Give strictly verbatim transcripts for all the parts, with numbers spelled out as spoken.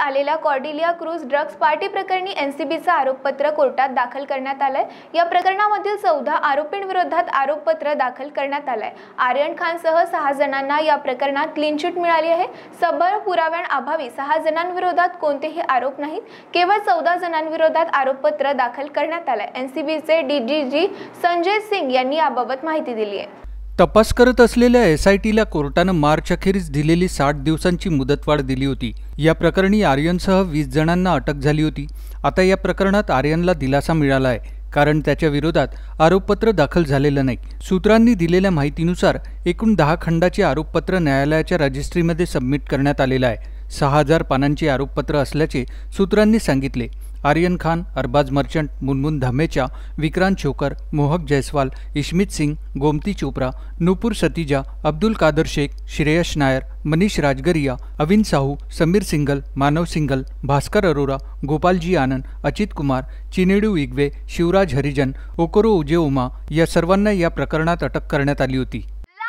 आलेल्या Cordelia cruise drugs party प्रकरणी एनसीबीचं आरोपपत्र कोर्टात दाखल करण्यात आलंय। या प्रकरणामधील चौदा आरोपींविरोधात आरोपपत्र दाखल करण्यात आलंय। आर्यन खानसह सहा जणांना या प्रकरणात क्लीन चिट मिळाली आहे। सबळ पुराव्यांअभावी सहा जणांविरोधात कोणतेही आरोप नाहीत, केवळ चौदा जणांविरोधात आरोपपत्र दाखल करण्यात आलंय। एनसीबीचे डीजीजी संजय सिंग यांनी याबाबत माहिती दिली आहे। तपास करत असलेल्या एसआयटीला कोर्टानं मार्च अखेरीस दिलेली साठ दिवसांची मुदतवाढ दिली होती। या प्रकरणी आर्यनसह वीस जणांना अटक झाली होती। आता या प्रकरणात आर्यनला दिलासा मिळाला आहे, कारण त्याच्या विरोधात आरोपपत्र दाखल झालेलं नाही। सूत्रांनी दिलेल्या माहितीनुसार एकूण दहा खंडाचे आरोपपत्र न्यायालयाच्या रजिस्ट्रीमध्ये सबमिट करण्यात आलेलं आहे। सहा हजार पानांचे आरोपपत्र असल्याचे सूत्रांनी सांगितले। Aryan Khan, Arbaaz Merchant, Munmun Dhamecha, Vikrant Chhokar, Mohak Jaiswal, Ishmeet Singh, Gomit Chopra, Nupur Satija, Abdul Kadir Shaikh, Shreyas Nair, Manish Rajgaria, Avin Sahu, Sameer Singhal, Manav Singhal, Bhaskar Arora, Gopalji Anand, Achit Kumar, Chinedu Igwe, Shivraj Harijan, Okoro Uzoma या सर्वांना या प्रकरणात अटक करण्यात आली होती।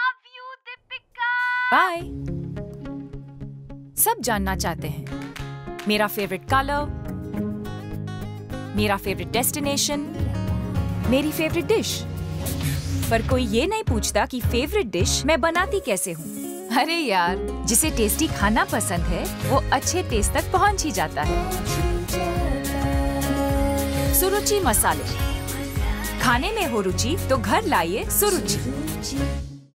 बाय। सब जानना चाहते हैं मेरा फेवरेट कलर, मेरा फेवरेट डेस्टिनेशन, मेरी फेवरेट डिश, पर कोई ये नहीं पूछता कि फेवरेट डिश मैं बनाती कैसे हूँ। अरे यार, जिसे टेस्टी खाना पसंद है वो अच्छे टेस्ट तक पहुँच ही जाता है। सुरुचि मसाले, खाने में हो रुचि तो घर लाइए सुरुचि।